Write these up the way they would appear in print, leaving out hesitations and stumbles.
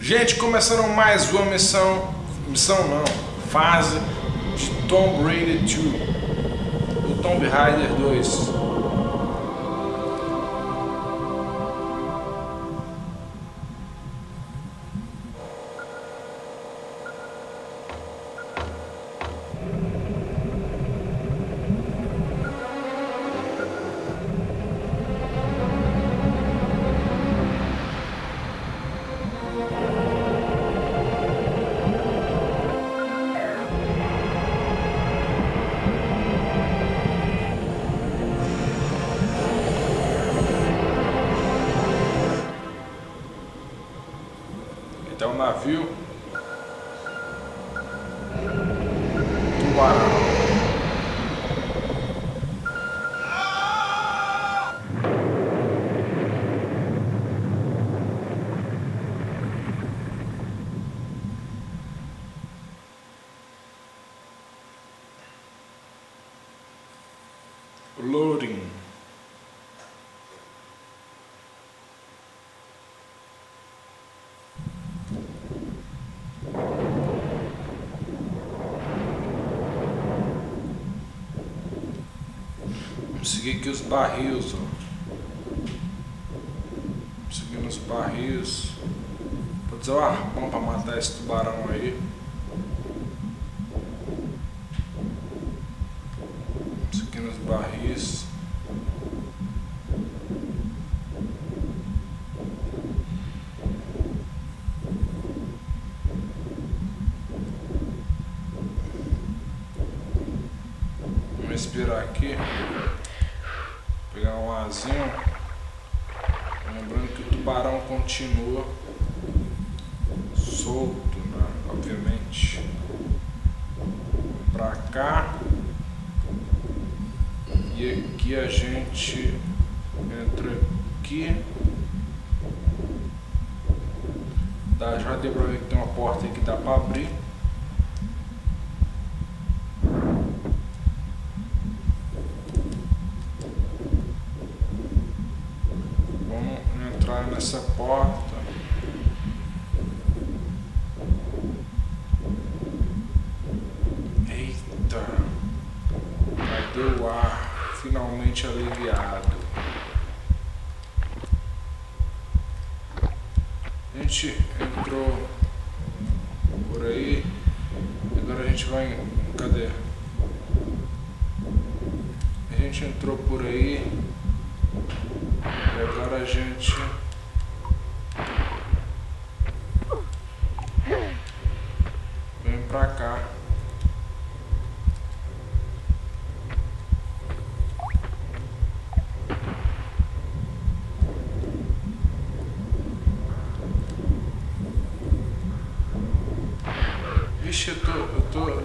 Gente, começando mais uma fase de Tomb Raider 2, o Tomb Raider 2. Até o navio. Tubarão. Loading. Vamos seguir aqui os barris, ó. Seguindo os barris. Vou dizer o arpão pra matar esse tubarão aí. Seguindo os barris. Vamos respirar aqui. Pegar um arzinho. Lembrando que o tubarão continua solto, né? Obviamente. Pra cá. E aqui a gente entra aqui. Já deu pra ver que tem uma porta aí que dá pra abrir. Nessa porta. Eita, cadê o ar? Finalmente aliviado. A gente entrou por aí. Agora a gente vai. Cadê? A gente entrou por aí. E agora a gente pra cá. Vixe, eu tô...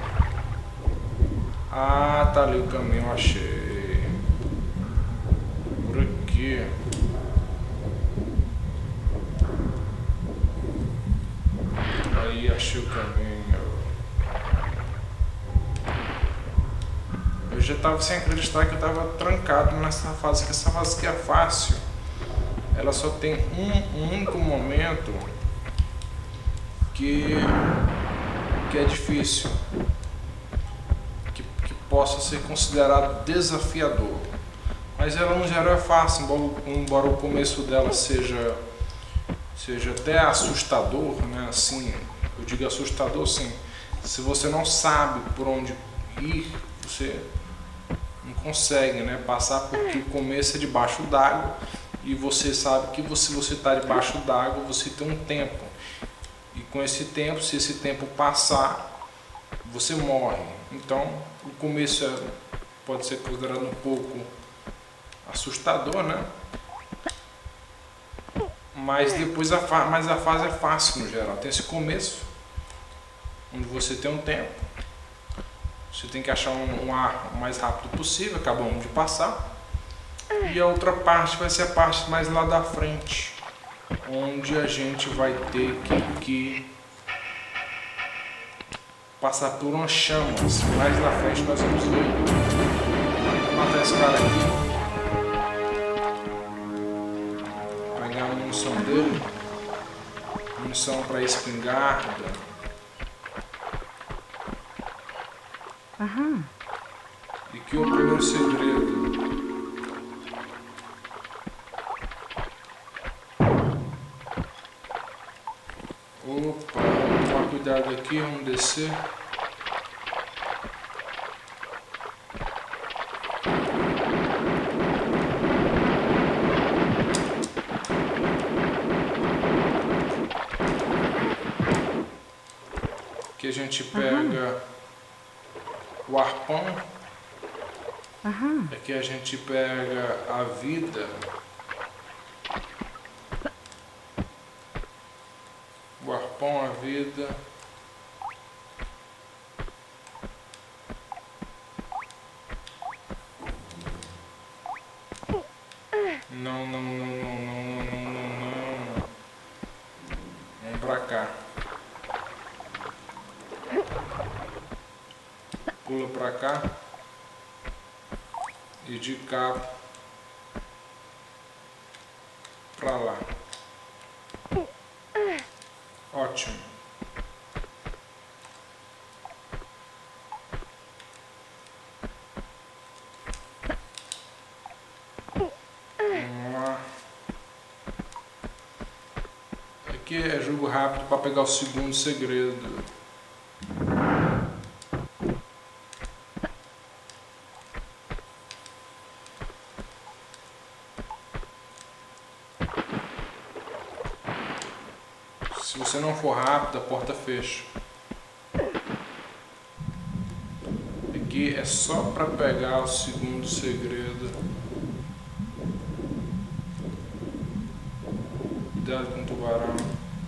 Ah, tá ali o caminho, achei. Por aqui. Aí, achei o caminho. Eu já tava sem acreditar que eu tava trancado nessa fase, que essa fase aqui é fácil. Ela só tem um único momento que é difícil, que possa ser considerado desafiador. Mas ela no geral é fácil, embora o começo dela seja até assustador, né? Assim, eu digo assustador, sim. Se você não sabe por onde ir, você não consegue, né, passar, porque o começo é debaixo d'água e você sabe que se você está debaixo d'água, você tem um tempo. E com esse tempo, se esse tempo passar, você morre. Então, o começo pode ser considerado um pouco assustador, né? Mas depois a fase é fácil no geral. Tem esse começo, onde você tem um tempo. Você tem que achar um ar o mais rápido possível, acabamos de passar. E a outra parte vai ser a parte mais lá da frente, onde a gente vai ter que passar por umas chamas. Mais na frente nós vamos ver. Vou matar esse cara aqui. Pegar a munição dele. função para espingarda. Aham. E que é o primeiro segredo. Opa, vamos tomar cuidado aqui, vamos descer. Aqui a gente pega o arpão. Aqui a gente pega a vida. O arpão, a vida. Não, não, não, não, não, não, não, não. Vamos pra cá. Pula pra cá. E de cá pra lá. Ótimo. Vamos lá. Aqui é jogo rápido para pegar o segundo segredo. Se você não for rápido, a porta fecha. Aqui é só para pegar o segundo segredo. Cuidado com o tubarão.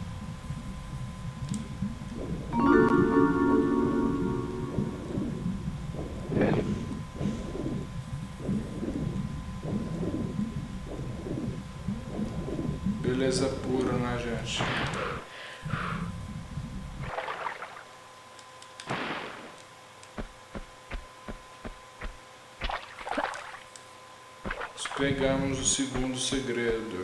Beleza pura, né, gente? Pegamos o segundo segredo.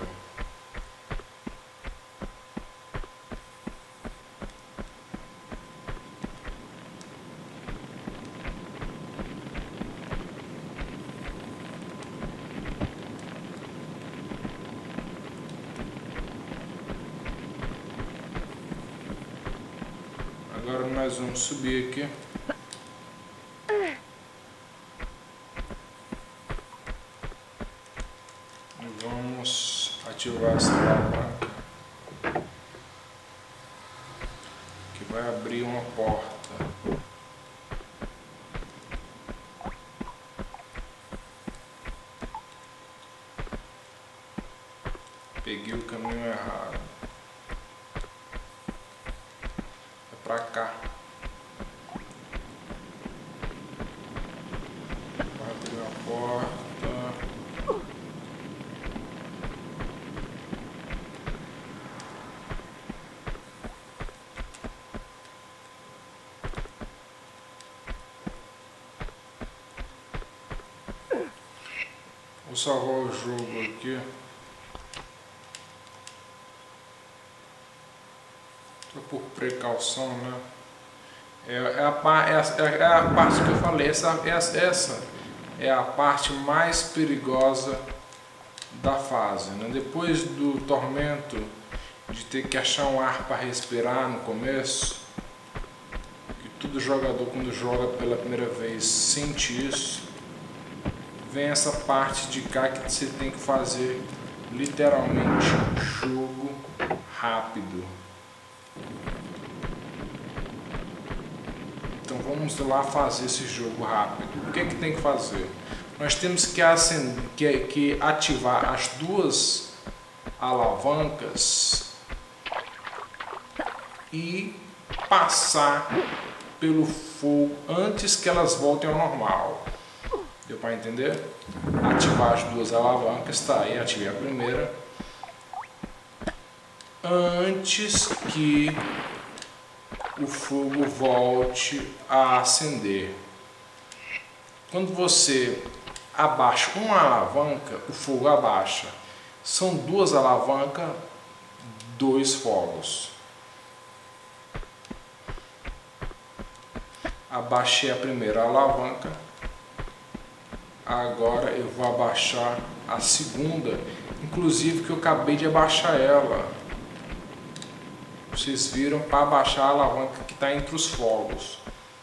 Agora nós vamos subir aqui. Vamos ativar essa alavanca que vai abrir uma porta. Peguei o caminho errado. É pra cá. Vai abrir a porta. Vou salvar o jogo aqui. Só por precaução, né? É a parte que eu falei. Essa é a parte mais perigosa da fase, né? Depois do tormento de ter que achar um ar para respirar no começo, que todo jogador quando joga pela primeira vez sente isso. Vem essa parte de cá que você tem que fazer literalmente jogo rápido. Então vamos lá fazer esse jogo rápido. O que é que tem que fazer? Nós temos que ativar as duas alavancas e passar pelo fogo antes que elas voltem ao normal. Deu para entender? Ativar as duas alavancas, tá aí, ativei a primeira. Antes que o fogo volte a acender. Quando você abaixa uma alavanca, o fogo abaixa. São duas alavancas, dois fogos. abaixei a primeira alavanca. Agora eu vou abaixar a segunda, inclusive que eu acabei de abaixar ela. Vocês viram, para abaixar a alavanca que está entre os fogos.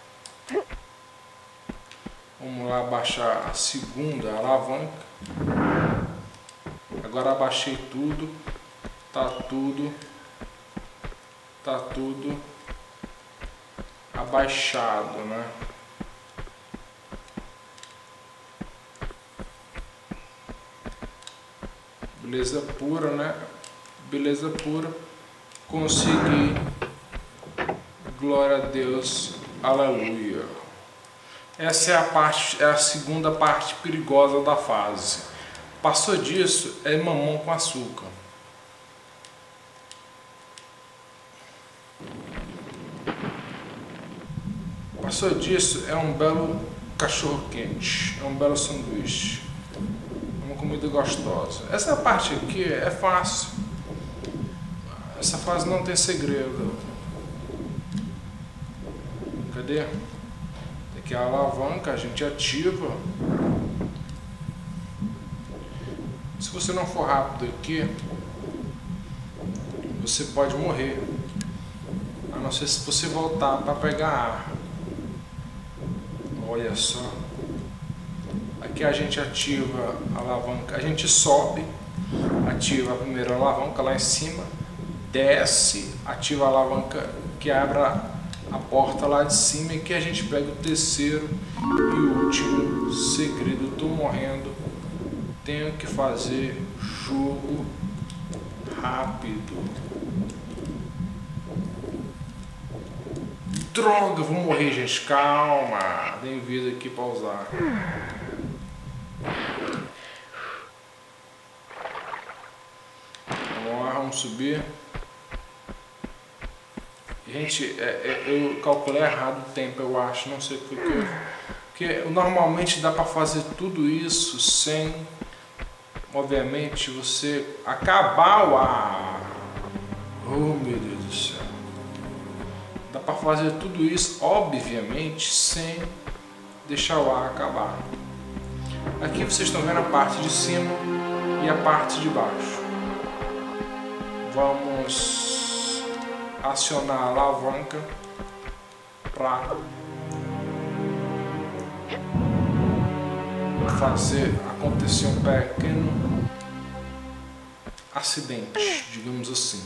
Vamos lá abaixar a segunda alavanca. Agora abaixei tudo. Tá tudo abaixado, né? Beleza pura, né? Beleza pura. Consegui. Glória a Deus. Aleluia. Essa é a segunda parte perigosa da fase. Passou disso, é mamão com açúcar. Passou disso, é um belo cachorro quente, é um belo sanduíche, uma comida gostosa. Essa parte aqui é fácil. Essa fase não tem segredo. Cadê? Aqui é a alavanca, a gente ativa. Se você não for rápido aqui, você pode morrer. A não ser se você voltar para pegar ar. Olha só. Aqui a gente ativa a alavanca. A gente sobe, ativa a primeira alavanca lá em cima, desce, ativa a alavanca que abre a porta lá de cima, e que a gente pega o terceiro e último segredo. Tô morrendo. Tenho que fazer jogo rápido. Droga, vou morrer, gente. Calma. Tem vida aqui pra usar. Vamos lá, vamos subir. Gente, eu calculei errado o tempo, eu acho. Não sei porque normalmente dá pra fazer tudo isso sem, obviamente, você acabar o ar. Oh, meu Deus do céu. Dá para fazer tudo isso, obviamente, sem deixar o ar acabar. Aqui vocês estão vendo a parte de cima e a parte de baixo. Vamos acionar a alavanca para fazer acontecer um pequeno acidente, digamos assim.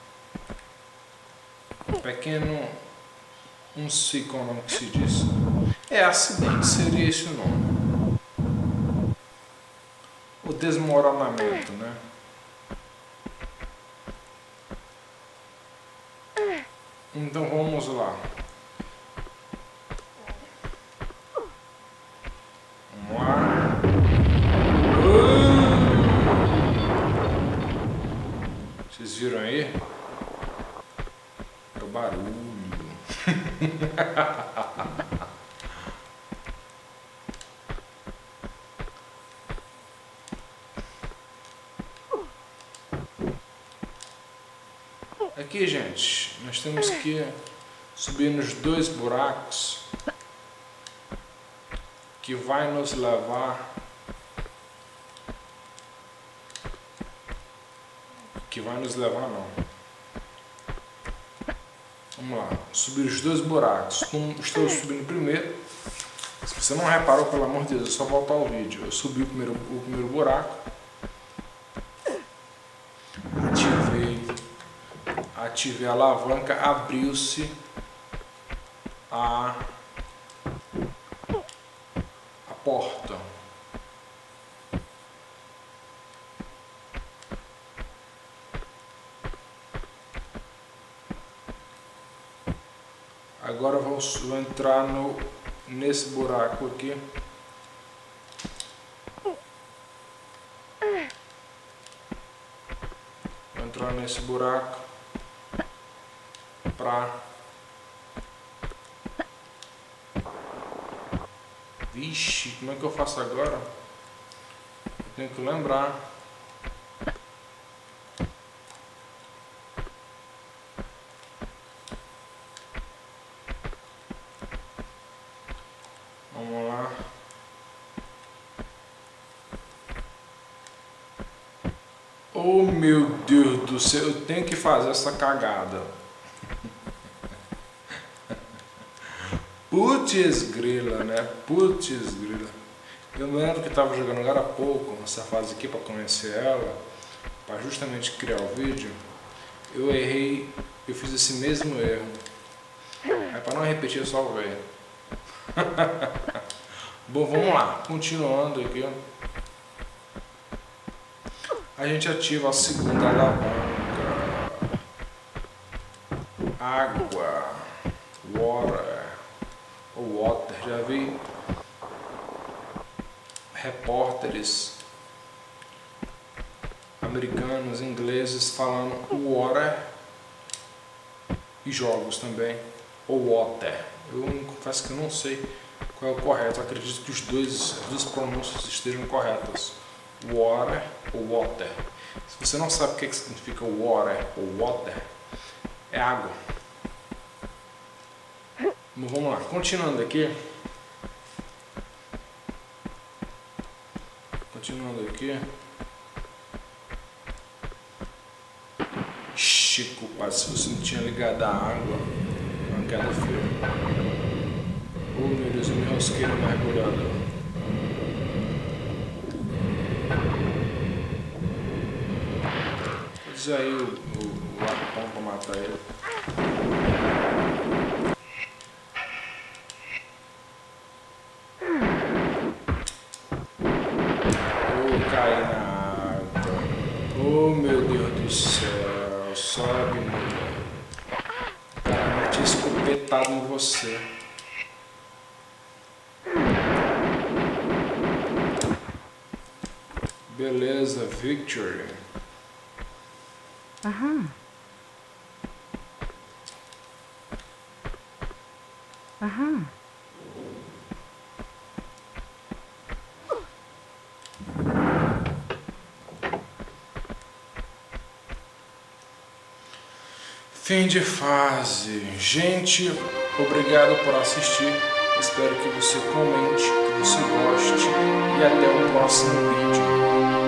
Pequeno, não sei qual é o nome que se diz. É acidente, seria esse o nome. O desmoronamento, né? Então vamos lá. Vamos lá. Vocês viram aí? É o barulho. Aqui, gente, nós temos que subir nos dois buracos que vai nos levar, não. Vamos lá, subir os dois buracos. Estou subindo primeiro. Se você não reparou, pelo amor de Deus, é só voltar ao vídeo. Eu subi o primeiro buraco. Ativei a alavanca, abriu-se a porta. Agora eu vou entrar nesse buraco aqui. Vou entrar nesse buraco pra... Vixe, como é que eu faço agora? Eu tenho que lembrar. Oh meu Deus do céu, eu tenho que fazer essa cagada. Putz grila, né? Putz grila. Eu lembro que estava jogando agora há pouco, essa fase aqui, para conhecer ela, para justamente criar o vídeo. Eu errei, eu fiz esse mesmo erro. Aí para não repetir eu salvei. Bom, vamos lá, continuando aqui. A gente ativa a segunda alavanca. Água. Water. Ou water, já vi repórteres americanos, ingleses falando water e jogos também, ou water. Eu confesso que eu não sei qual é o correto, eu acredito que as duas pronúncias estejam corretas, water ou water. Se você não sabe o que significa water ou water, é água. Mas vamos lá, continuando aqui. Chico, quase se você não tinha ligado a água. Uma queda firme. Oh meu Deus, eu me enrosquei no mergulhador. Diz aí o arpão pra matar ele. Cair na água. Oh meu Deus do céu. Sobe, mulher. O cara mete escopetado em você. Beleza, victory. Aham. Aham. Fim de fase. Gente, obrigado por assistir. Espero que você comente, que você goste. E até o próximo vídeo.